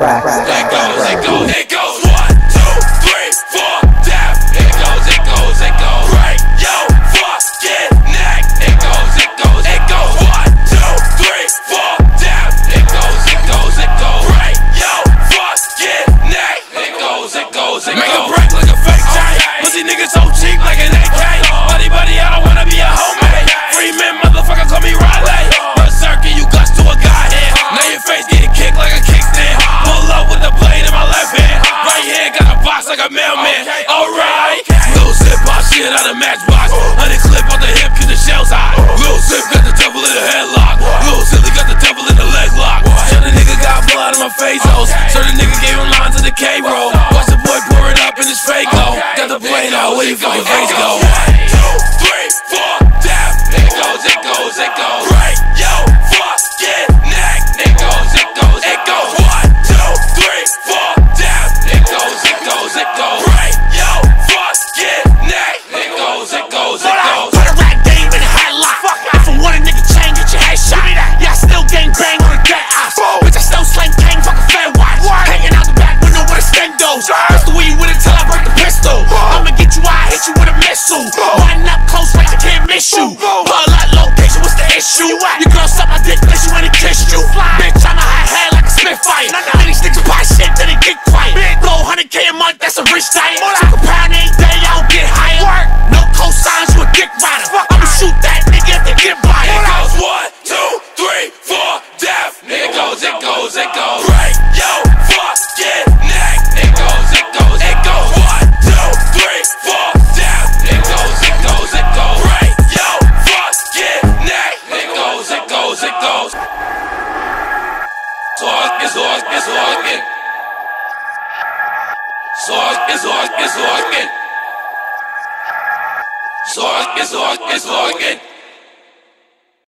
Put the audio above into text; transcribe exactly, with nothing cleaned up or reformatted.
It goes, it goes, it goes. One, two, three, four, death. It goes, it goes, it goes. Break your fucking neck. It goes, it goes, it goes. One, two, three, four, death. It goes, it goes, it goes. Break your fucking neck. It goes, it goes, it goes. Make a break like a fake giant. Pussy niggas so cheap like an A K. Buddy, buddy, I don't wanna be a homie. Free man, motherfucker, call me Riley. Berserker, you guts to a goddamn. Now your face getting kicked like a kickstand. Pull up with the blade in my left hand. Right hand got a box like a mailman. Alright, little zip pop shit out of matchbox. Honey clip on the hip cause the shell's hot. Little zip got the devil in the headlock. Little silly got the devil in the leg lock. So the nigga got blood on my face hoes. So the nigga gave him lines to the K-roll. Watch the boy pour it up in his fake go. Got the plane out, where you fucking face go? One, two, three, four, death. It goes, it goes, it goes. Break your fucking neck. It goes, it goes, it goes. One, two, three, four, death. It goes, it goes, it goes. Break your fucking neck. It goes, it goes, it goes. Put a rap game in a headlock. If I want a nigga chain, get your head shot. Yeah, I still gang bang on a dead ops. Bitch, I still slang tang, fuck a fair watch. Hanging out the back window with a stendos. That's the way you with it till I break the pistol. I'ma get you out, hit you with a missile. Riding up close like I can't miss you. Pull out location, what's the issue? Your girl suck my dick, unless you ain't kissed you. Bitch, I'm a high head like a Spitfire. Then these niggas buy shit, then they get quiet. Blow one hundred K a month, that's a rich diet. Took a pound every day, I don't get higher. No cosigns, you a dick rider. I'ma shoot that nigga if they get by it. It goes one, two, three, four, death. It goes, it goes, it goes. Break your fucking neck. It goes, it goes, it goes. One, two, three, four, death. It goes, it goes, it goes. Break your fucking neck. It goes, it goes, it goes. Sorg, it's sorg, it's sorgen. Sorg, it's sorg, it's sorgen. Sorg, it's sorg, it's sorgen.